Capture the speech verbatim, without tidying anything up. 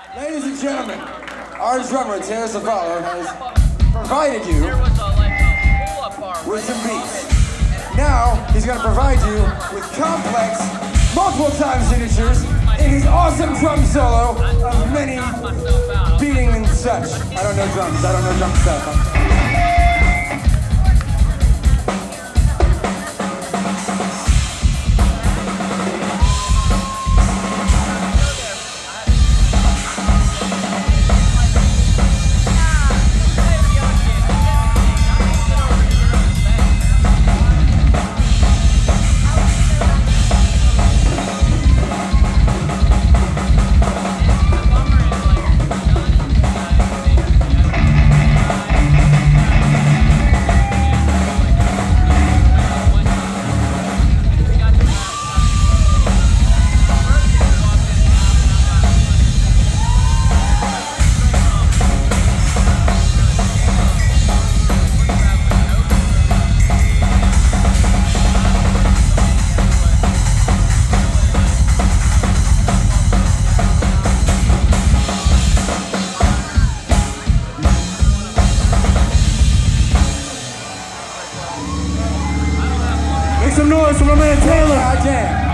Ladies and gentlemen, our drummer, Tera Cefalo, has provided you with some beats. Now, he's going to provide you with complex, multiple time signatures in his awesome drum solo of many beating and such. I don't know drums, I don't know drum stuff. Make some noise for my man Talyn.